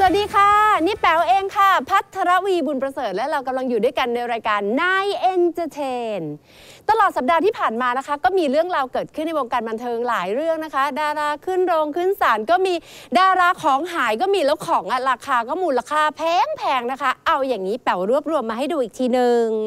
วัสดีค่ะนี่แป๋วเองค่ะภัทรวีบุญประเสริฐและเรากำลังอยู่ด้วยกันในรายการ Nine Entertain ตลอดสัปดาห์ที่ผ่านมานะคะก็มีเรื่องราวเกิดขึ้นในวงการบันเทิงหลายเรื่องนะคะดาราขึ้นโรงขึ้นศาลก็มีดาราของหายก็มีแล้วของราคาก็มูลค่าแพงนะคะเอาอย่างนี้แป๋วรวบรวมมาให้ดูอีกทีนึง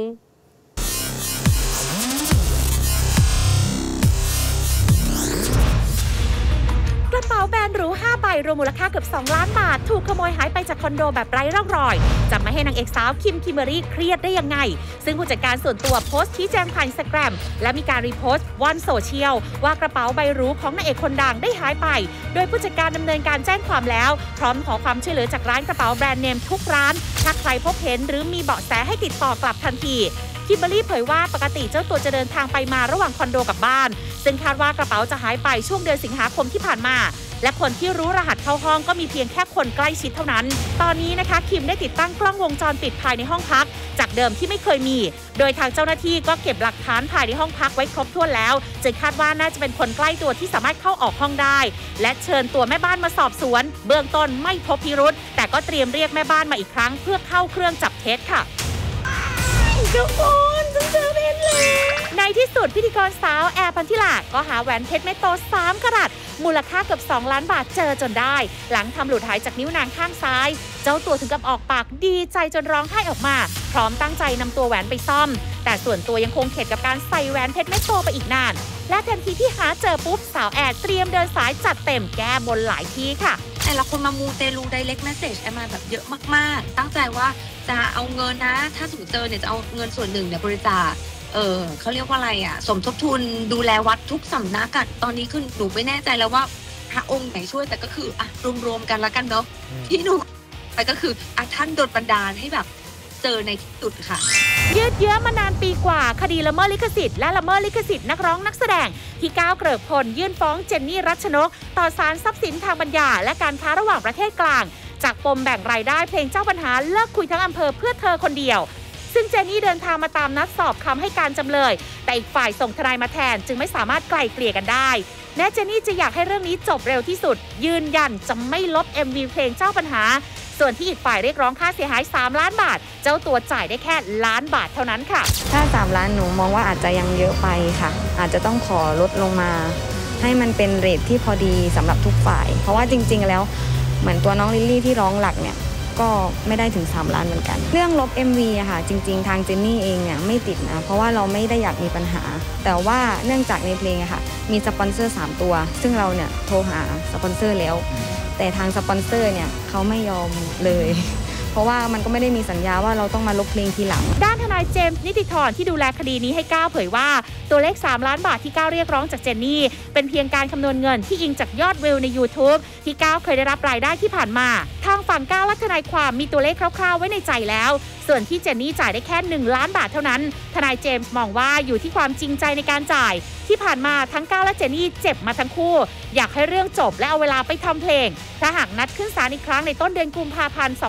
กระเป๋าแบรนด์หรู5 ใบรวมมูลค่าเกือบ2 ล้านบาทถูกขโมยหายไปจากคอนโดแบบไร้ร่องรอยจะไม่ให้นางเอกสาวคิมคิมเบอรี่เครียดได้ยังไงซึ่งผู้จัดการส่วนตัวโพสต์ชี้แจงผ่าน Instagram และมีการรีโพสต์ว่อนโซเชียลว่ากระเป๋าใบหรูของนางเอกคนดังได้หายไปโดยผู้จัดการดำเนินการแจ้งความแล้วพร้อมขอความช่วยเหลือจากร้านกระเป๋าแบรนด์เนมทุกร้านถ้าใครพบเห็นหรือมีเบาะแสให้ติดต่อกลับทันทีคิมเบอรี่เผยว่าปกติเจ้าตัวจะเดินทางไปมาระหว่างคอนโดกับบ้านซึ่งคาดว่ากระเป๋าจะหายไปช่วงเดือนสิงหาคมที่ผ่านมาและคนที่รู้รหัสเข้าห้องก็มีเพียงแค่คนใกล้ชิดเท่านั้นตอนนี้นะคะคิมได้ติดตั้งกล้องวงจรปิดภายในห้องพักจากเดิมที่ไม่เคยมีโดยทางเจ้าหน้าที่ก็เก็บหลักฐานภายในห้องพักไว้ครบถ้วนแล้วจึงคาดว่าน่าจะเป็นคนใกล้ตัวที่สามารถเข้าออกห้องได้และเชิญตัวแม่บ้านมาสอบสวนเบื้องต้นไม่พบพิรุธแต่ก็เตรียมเรียกแม่บ้านมาอีกครั้งเพื่อเข้าเครื่องจับเท็จค่ะทุกคนฉันเจอเพชรแล้วในที่สุดพิธีกรสาวแอร์พันธิลาก็หาแหวนเพชรเม็ดโต3 กะรัตมูลค่าเกือบ2 ล้านบาทเจอจนได้หลังทำหลุดหายจากนิ้วนางข้างซ้ายเจ้าตัวถึงกับออกปากดีใจจนร้องไห้ออกมาพร้อมตั้งใจนำตัวแหวนไปซ่อมแต่ส่วนตัวยังคงเข็ดกับการใส่แหวนเพชรเม็ดโตไปอีกนานและทันทีที่หาเจอปุ๊บสาวแอร์เตรียมเดินสายจัดเต็มแก้บนหลายที่ค่ะแต่ละคนมามูเตลูไดเรกเมสเซจแอมมาแบบเยอะมากๆตั้งใจว่าจะเอาเงินนะถ้าสมมติเจอเนี่ยจะเอาเงินส่วนหนึ่งเนี่ยบริจาคเขาเรียกว่าอะไรอ่ะสมทบทุนดูแลวัดทุกสำนักตอนนี้คือหนูไม่แน่ใจแล้วว่าพระองค์ไหนช่วยแต่ก็คือรวมๆกันละกันเนาะที่หนูไปก็คือท่านโดนบันดาลให้แบบเจอในที่สุดค่ะยืดเยื้อมานานปีกว่าคดีละเมิดลิขสิทธิ์และละเมิดลิขสิทธิ์นักร้องนักแสดงที่ก้าวเกริกพลยื่นฟ้องเจนนี่รัชนกต่อศาลทรัพย์สินทางปัญญาและการค้าระหว่างประเทศกลางจากปมแบ่งรายได้เพลงเจ้าปัญหาเลิกคุยทั้งอำเภอเพื่อเธอคนเดียวซึ่งเจนนี่เดินทางมาตามนัดสอบคำให้การจำเลยแต่อีกฝ่ายส่งทนายมาแทนจึงไม่สามารถไกล่เกลี่ยกันได้แม้เจนนี่จะอยากให้เรื่องนี้จบเร็วที่สุดยืนยันจะไม่ลบ MV เพลงเจ้าปัญหาส่วนที่อีกฝ่ายเรียกร้องค่าเสียหาย3 ล้านบาทเจ้าตัวจ่ายได้แค่1 ล้านบาทเท่านั้นค่ะถ้า3 ล้านหนูมองว่าอาจจะยังเยอะไปค่ะอาจจะต้องขอลดลงมาให้มันเป็นเรทที่พอดีสำหรับทุกฝ่ายเพราะว่าจริงๆแล้วเหมือนตัวน้องลิลลี่ที่ร้องหลักเนี่ยก็ไม่ได้ถึง3 ล้านเหมือนกันเรื่องลบ MV อะค่ะจริงๆทางเจนนี่เองเนี่ยไม่ติดนะเพราะว่าเราไม่ได้อยากมีปัญหาแต่ว่าเนื่องจากในเพลงอะค่ะมีสปอนเซอร์3 ตัวซึ่งเราเนี่ยโทรหาสปอนเซอร์แล้วแต่ทางสปอนเซอร์เนี่ยเขาไม่ยอมเลยเพราะว่ามันก็ไม่ได้มีสัญญาว่าเราต้องมาลบเพลงทีหลังด้านทนายเจมส์นิติธรที่ดูแลคดีนี้ให้ก้าวเผยว่าตัวเลข3 ล้านบาทที่ก้าวเรียกร้องจากเจนนี่เป็นเพียงการคำนวณเงินที่อิงจากยอดวิวใน YouTube ที่ก้าวเคยได้รับรายได้ที่ผ่านมาทางฝั่งก้าวและทนายความมีตัวเลขคร่าวๆไว้ในใจแล้วส่วนที่เจนนี่จ่ายได้แค่1 ล้านบาทเท่านั้นทนายเจมส์มองว่าอยู่ที่ความจริงใจในการจ่ายที่ผ่านมาทั้งก้าวและเจนนี่เจ็บมาทั้งคู่อยากให้เรื่องจบและเอาเวลาไปทำเพลงถ้าหากนัดขึ้นศาลอีกครั้งในต้นเดือนกุมภาพันธ์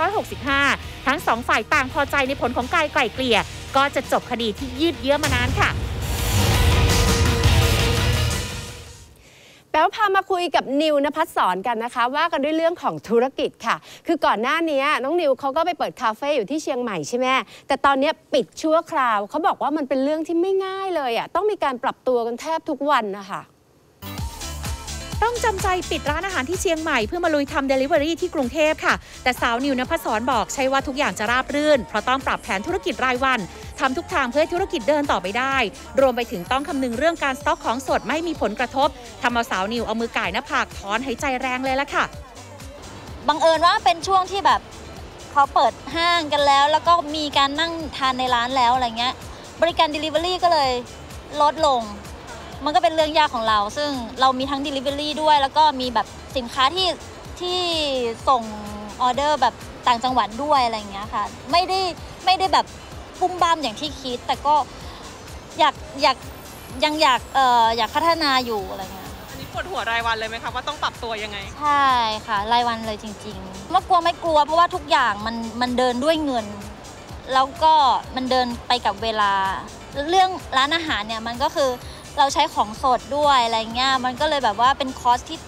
2565 ทั้ง2 ฝ่ายต่างพอใจในผลของการไกล่เกลี่ยก็จะจบคดีที่ยืดเยื้อมานานค่ะแป๋วพามาคุยกับนิวนภัสสรกันนะคะว่ากันด้วยเรื่องของธุรกิจค่ะคือก่อนหน้านี้น้องนิวเขาก็ไปเปิดคาเฟ่อยู่ที่เชียงใหม่ใช่ไหมแต่ตอนนี้ปิดชั่วคราวเขาบอกว่ามันเป็นเรื่องที่ไม่ง่ายเลยต้องมีการปรับตัวกันแทบทุกวันนะคะต้องจำใจปิดร้านอาหารที่เชียงใหม่เพื่อมาลุยทำ Delivery ที่กรุงเทพค่ะแต่สาวนิวนภัสสรบอกใช่ว่าทุกอย่างจะราบรื่นเพราะต้องปรับแผนธุรกิจรายวันทำทุกทางเพื่อให้ธุรกิจเดินต่อไปได้รวมไปถึงต้องคำนึงเรื่องการสต็อกของสดไม่ให้มีผลกระทบทำเอาสาวนิวเอามือก่ายหน้าผากถอนหายใจแรงเลยละค่ะบังเอิญว่าเป็นช่วงที่แบบเขาเปิดห้างกันแล้วก็มีการนั่งทานในร้านแล้วอะไรเงี้ยบริการ Delivery ก็เลยลดลงมันก็เป็นเรื่องยากของเราซึ่งเรามีทั้ง Delivery ด้วยแล้วก็มีแบบสินค้าที่ส่งออเดอร์แบบต่างจังหวัดด้วยอะไรอย่างเงี้ยค่ะไม่ได้แบบปุ้มบ้ามอย่างที่คิดแต่ก็ยังอยากพัฒนาอยู่อะไรเงี้ยอันนี้ปวดหัวรายวันเลยไหมคะว่าต้องปรับตัวยังไงใช่ค่ะรายวันเลยจริงๆไม่กลัวเพราะว่าทุกอย่างมันเดินด้วยเงินแล้วก็มันเดินไปกับเวลาเรื่องร้านอาหารเนี่ยมันก็คือเราใช้ของสดด้วยอะไรเงี้ยมันก็เลยแบบว่าเป็นคอสที่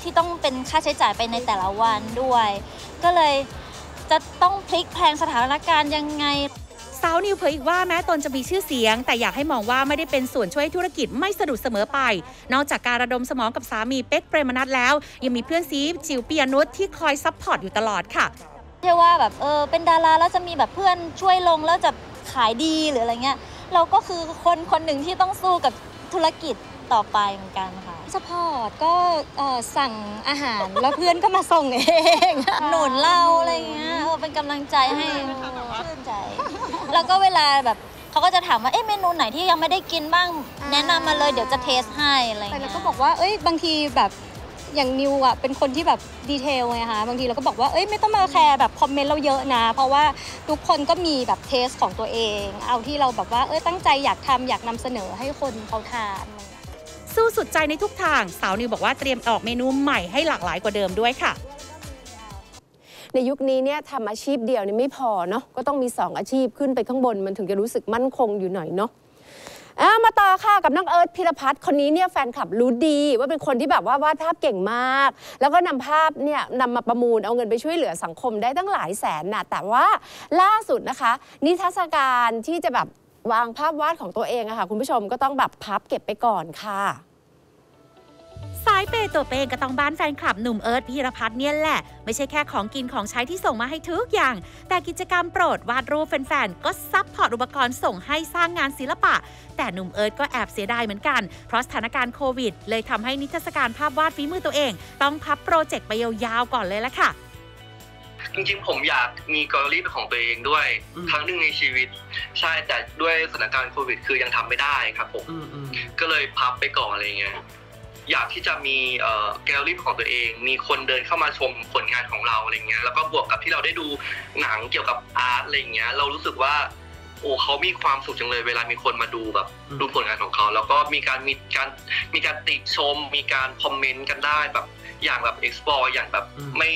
ที่ต้องเป็นค่าใช้จ่ายไปในแต่ละวันด้วย ก็เลยจะต้องพลิกแพลงสถานการณ์ยังไงสาวนิวเผยอีกว่าแม้ตนจะมีชื่อเสียงแต่อยากให้มองว่าไม่ได้เป็นส่วนช่วยธุรกิจไม่สะดุดเสมอไปนอกจากการระดมสมองกับสามีเป๊กเปรมนัสแล้วยังมีเพื่อนซีจิวปิยนุชที่คอยซัพพอร์ตอยู่ตลอดค่ะไม่ใช่ว่าแบบเป็นดาราแล้วจะมีแบบเพื่อนช่วยลงแล้วจะขายดีหรืออะไรเงี้ยเราก็คือคนหนึ่งที่ต้องสู้กับธุรกิจต่อไปเหมือนกันค่ะซัพพอร์ตก็สั่งอาหารแล้วเพื่อนก็มาส่งเองหนุนเราอะไรเงี้ยเป็นกำลังใจให้ชื่นใจแล้วก็เวลาแบบเขาก็จะถามว่าเมนูไหนที่ยังไม่ได้กินบ้างแนะนำมาเลยเดี๋ยวจะเทสให้อะไรเงี้ยแต่เราก็บอกว่าบางทีแบบอย่างนิวอ่ะเป็นคนที่แบบดีเทลไงคะบางทีเราก็บอกว่าไม่ต้องมาแคร์แบบคอมเมนต์เราเยอะนะเพราะว่าทุกคนก็มีแบบเทสของตัวเองเอาที่เราแบบว่าตั้งใจอยากทำอยากนำเสนอให้คนเขาทานสู้สุดใจในทุกทางสาวนิวบอกว่าเตรียมออกเมนูใหม่ให้หลากหลายกว่าเดิมด้วยค่ะในยุคนี้เนี่ยทำอาชีพเดียวนี่ไม่พอเนาะก็ต้องมี2อาชีพขึ้นไปข้างบนมันถึงจะรู้สึกมั่นคงอยู่หน่อยเนาะมาต่อค่ะกับน้องเอิร์ธพิรพัฒน์คนนี้เนี่ยแฟนคลับรู้ดีว่าเป็นคนที่แบบว่าวาดภาพเก่งมากแล้วก็นำภาพเนี่ยนำมาประมูลเอาเงินไปช่วยเหลือสังคมได้ตั้งหลายแสนนะแต่ว่าล่าสุดนะคะนิทรรศการที่จะแบบวางภาพวาดของตัวเองอะค่ะคุณผู้ชมก็ต้องแบบพับเก็บไปก่อนค่ะสายเปย์ตัวเป้งก็ต้องบ้านแฟนคลับหนุ่มเอิร์ธพีรพัฒน์เนี่ยแหละไม่ใช่แค่ของกินของใช้ที่ส่งมาให้ทุกอย่างแต่กิจกรรมโปรดวาดรูปแฟนๆก็ซัพพอร์ตอุปกรณ์ส่งให้สร้างงานศิลปะแต่หนุ่มเอิร์ธก็แอบเสียดายเหมือนกันเพราะสถานการณ์โควิดเลยทำให้นิทรรศการภาพวาดฝีมือตัวเองต้องพับโปรเจกต์ไปยาวๆก่อนเลยละค่ะจริงๆผมอยากมีแกลเลอรี่เป็นของตัวเองด้วยครั้งหนึ่งในชีวิตใช่แต่ด้วยสถานการณ์โควิดคือยังทำไม่ได้ครับผมก็เลยพับไปก่อนอะไรเงี้ยอยากที่จะมีแกลเลอรี่ของตัวเองมีคนเดินเข้ามาชมผลงานของเราอะไรเงี้ยแล้วก็บวกกับที่เราได้ดูหนังเกี่ยวกับอาร์ตอะไรเงี้ยเรารู้สึกว่าเขามีความสุขจังเลยเวลามีคนมาดูแบบดูผลงานของเขาแล้วก็มีการติชมมีการคอมเมนต์กันได้แบบอย่างแบบ explore อย่างแบบ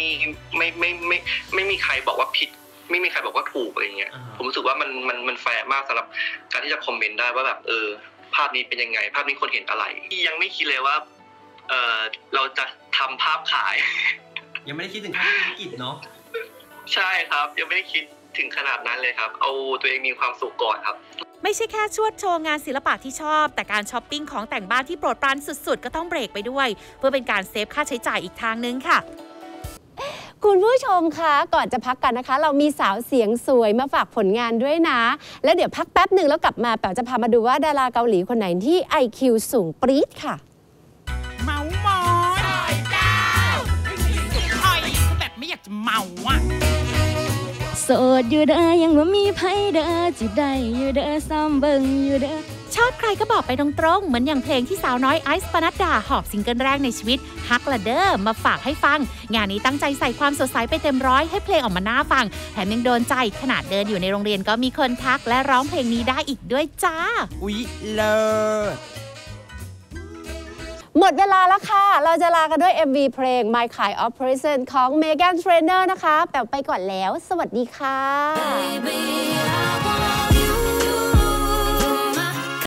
ไม่มีใครบอกว่าผิดไม่มีใครบอกว่าถูกอะไรเงี้ยผมรู้สึกว่ามันแฟร์มากสำหรับการที่จะคอมเมนต์ได้ว่าแบบภาพนี้เป็นยังไงภาพนี้คนเห็นอะไรยังไม่คิดเลยว่าเราจะทำภาพขายยังไม่ได้คิดถึงขั้นธุรกิจเนาะใช่ครับยังไม่ได้คิดถึงขนาดนั้นเลยครับเอาตัวเองมีความสุขก่อนครับไม่ใช่แค่ชวดโชว์งานศิลปะที่ชอบแต่การช้อปปิ้งของแต่งบ้านที่โปรดปรานสุดๆก็ต้องเบรกไปด้วยเพื่อเป็นการเซฟค่าใช้จ่ายอีกทางนึงค่ะคุณผู้ชมคะก่อนจะพักกันนะคะเรามีสาวเสียงสวยมาฝากผลงานด้วยนะแล้วเดี๋ยวพักแป๊บหนึ่งแล้วกลับมาแป๋วจะพามาดูว่าดาราเกาหลีคนไหนที่ IQ สูงปรี๊ดค่ะเมามอยเจ้าอ้อยแบบไม่อยากจะเมาอ่ะโสดอยู่เด้อยังว่ามีไผเด้อจิบได้อยู่เด้อซ้ำเบิ่งอยู่เด้อชอบใครก็บอกไปตรงๆเหมือนอย่างเพลงที่สาวน้อยไอซ์ปนัดดาหอบซิงเกิลแรกในชีวิตฮักละเด้อมาฝากให้ฟังงานนี้ตั้งใจใส่ความสดใสไปเต็มร้อยให้เพลงออกมาน่าฟังแถมยังโดนใจขนาดเดินอยู่ในโรงเรียนก็มีคนทักและร้องเพลงนี้ได้อีกด้วยจ้าอุ๊ยเลิศหมดเวลาแล้วค่ะเราจะลากันด้วย MV เพลง My Kind of Person ของ Meghan Trainor นะคะแป๋วไปก่อนแล้วสวัสดีค่ะ